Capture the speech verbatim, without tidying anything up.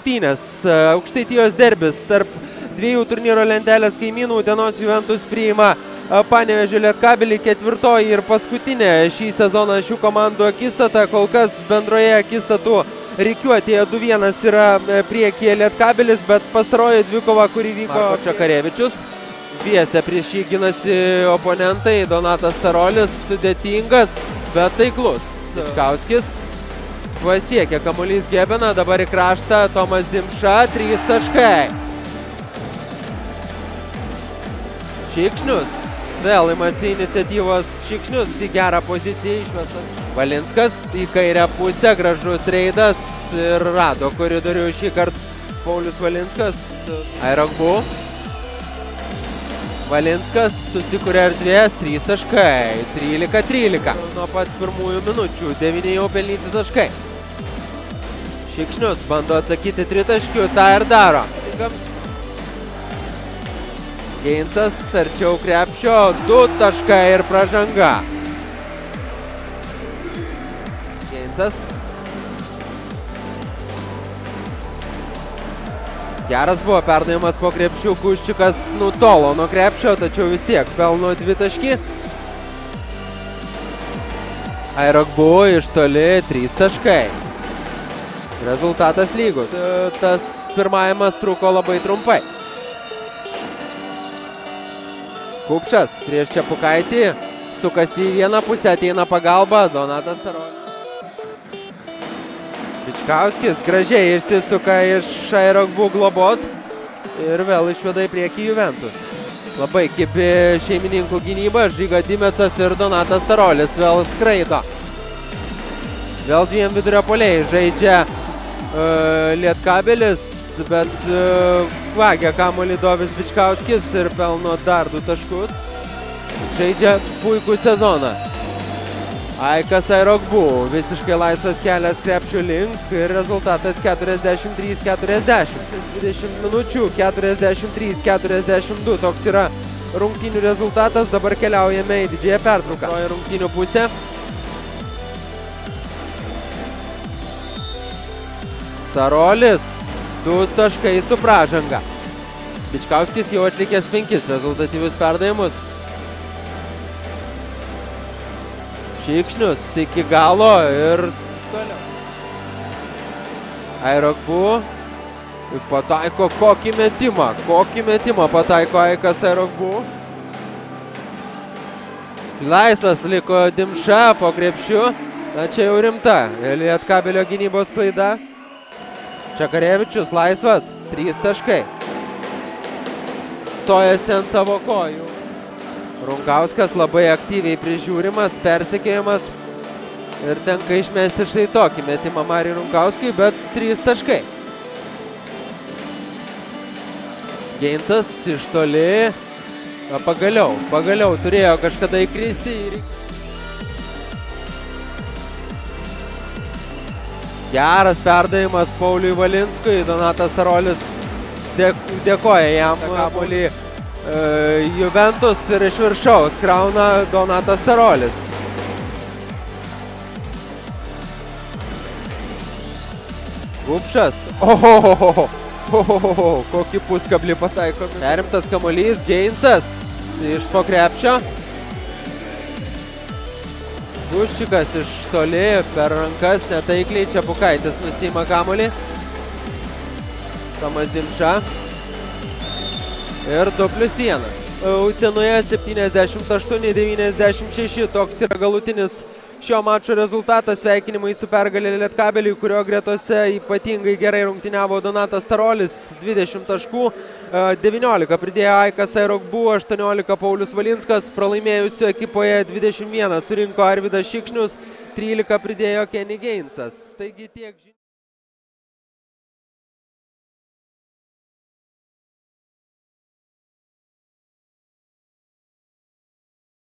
rungtynės. Aukštaitijos derbis tarp dviejų turnyro lentelės kaimynų. Utenos Juventus priima Panevėžio Lietkabelį, ketvirtoji ir paskutinė šį sezoną šių komandų akistata. Kol kas bendroje akistatų rikiuotėje du vienas yra priekyje Lietkabelis, bet pastaroji dvikova, kuri vyko Čakarevičius. Dviese prieš jį ginasi oponentai. Donatas Tarolis sudėtingas, bet taiklus. Bičkauskis pasiekia kamuolys Gebeną, dabar į kraštą Tomas Dimša, trys taškai. Šikšnius, vėl imasi iniciatyvos Šikšnius į gerą poziciją išmestas. Valinskas į kairę pusę, gražus reidas ir rado koridorių šį kartą Paulius Valinskas. Airogbu. Valinskas susikuria erdvės, trys taškai, trylika trylika. Nuo pat pirmųjų minučių, devyni jau pelnyti taškai. Šikšnius bando atsakyti tritaškių, tą ir daro. Geinsas arčiau krepšio, du taškai ir pražanga. Geinsas. Geras buvo perdavimas po krepšių, Kuščikas nutolo nuo krepšio, tačiau vis tiek pelno dvitaškį. Airogbu iš toli, trys taškai. Rezultatas lygus. Tas pirmavimas truko labai trumpai. Kupšas prieš Čepukaitį, sukasi į vieną pusę, ateina pagalba, Donatas Tarolis. Bičkauskis gražiai išsisuka iš Airogbu globos ir vėl išveda į priekį Juventus. Labai kibi šeimininkų gynyba, Žiga Dimecas ir Donatas Tarolis vėl skraido. Vėl dviem vidurio puolėjai žaidžia uh, Lietkabelis, bet uh, vagia kamuolį Dovis Bičkauskis ir pelno dar du taškus. Žaidžia puikų sezoną. Aikas Airogbu, visiškai laisvas kelias krepšių link ir rezultatas keturiasdešimt trys keturiasdešimt. dvidešimt minučių, keturiasdešimt trys keturiasdešimt du. Toks yra rungtynių rezultatas. Dabar keliaujame į didžiąją pertrauką. Antroji rungtynių pusė. Tarolis, du taškai su pražanga. Bičkauskis jau atlikęs penkis rezultatyvius perdavimus. Šikšnius iki galo ir toliau. Airogbu pataiko kokį metimą, kokį metimą pataiko Aikas Airogbu. Laisvas liko Dimša po krepšiu, na čia jau rimta Lietkabelio gynybos klaida. Čakarevičius laisvas, trys taškai. Stojasi ant savo kojų. Runkauskas labai aktyviai prižiūrimas, persekiojamas ir tenka išmesti štai tokį metimą Mariui Runkauskiui, bet trys taškai. Geinsas iš toli, na, pagaliau, pagaliau turėjo kažkada įkristi. Ir... Geras perdavimas Pauliui Valinskui, Donatas Tarolis dėkoja jam kamuolį. Juventus ir iš viršaus krauna Donatas Tarolis. Kupšas. Ohohoho. Ohohoho. Kokį puskablį pataiko. Perimtas kamuolys. Geinsas iš po krepšio. Kuščikas iš toli per rankas netaikliai. Čepukaitis nusiima kamuolį. Tomas Dimša. Ir du plius vienas. Utenoje septyniasdešimt aštuoni devyniasdešimt šeši. Toks yra galutinis šio mačo rezultatas. Sveikinimai su pergalė Lietkabeliui, kurio gretose ypatingai gerai rungtyniavo Donatas Tarolis. dvidešimt taškų, devyniolika pridėjo Aikas Airogbu, aštuoniolika Paulius Valinskas. Pralaimėjusių ekipoje dvidešimt vieną surinko Arvydas Šikšnius, trylika pridėjo Kenny Geinsas. Taigi tiek...